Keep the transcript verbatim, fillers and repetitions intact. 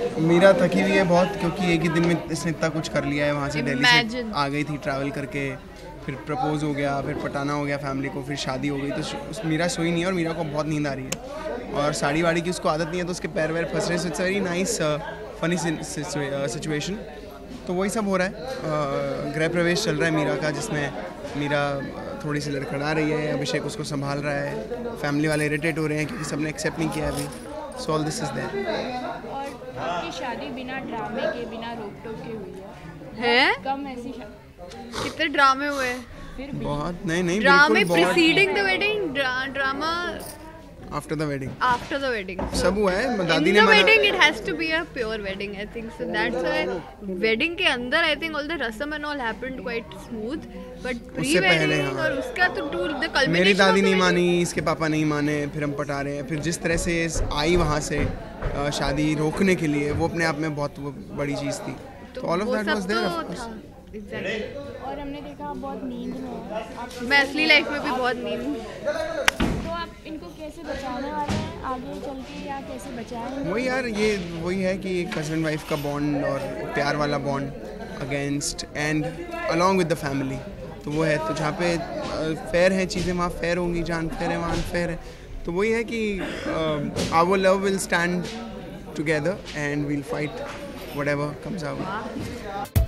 मीरा थकी हुई है बहुत, क्योंकि एक ही दिन में इसने इतना कुछ कर लिया है। वहाँ से दिल्ली से आ गई थी ट्रैवल करके, फिर प्रपोज हो गया, फिर पटाना हो गया फैमिली को, फिर शादी हो गई, तो मीरा सोई नहीं है और मीरा को बहुत नींद आ रही है और साड़ी वाड़ी की उसको आदत नहीं है, तो उसके पैर वैर फंस रहे हैं। It's very nice funny situation. तो वही सब हो रहा है। गृह प्रवेश चल रहा है मीरा का, जिसमें मीरा थोड़ी सी लड़खड़ा रही है, अभिषेक उसको संभाल रहा है, फैमिली वाले इरिटेट हो रहे हैं क्योंकि सबने एक्सेप्ट नहीं किया अभी। So all this is there. और आपकी शादी बिना ड्रामे के, बिना रोक टोक के हुई है, है? कम ऐसी शादी। कितने ड्रामे हुए? फिर भी बहुत नहीं नहीं ड्रामे बिल्कुल बहुत। Preceding the wedding, drama after the wedding, after the wedding सब हुआ है। दादी इन ने द मना- wedding it has to be a pure wedding, I think so that's why wedding के अंदर आई थिंक ऑल द रस्म and all happened quite smooth, but pre पहले, वेडिंग हाँ। और उसका तो टू द कल्मिनेशन। मेरी दादी नहीं मानी, इसके पापा नहीं माने, फिर हम पटा रहे हैं। फिर जिस तरह से आई वहाँ से अ, शादी रोकने के लिए, वो अपने आप में बहुत वो बड़ी चीज़ थी। तो all of that was there of course. Exactly. और हमने देखा आप बहुत नींद में हो, आप मैं असली लाइफ में भी बहुत नींद। तो आप इनको कैसे बचाने वाले हैं आगे चल के, या कैसे बचाएंगे? वही यार, ये वही है कि एक हस्बैंड वाइफ का बॉन्ड और प्यार वाला bond against and along with the family, तो वो है। तो जहाँ पे फेयर है चीज़ें, वहाँ फेयर होंगी, जहाँ अनफेयर है वहाँ अनफेयर है। तो वही है कि our love will stand together and we'll fight whatever comes our.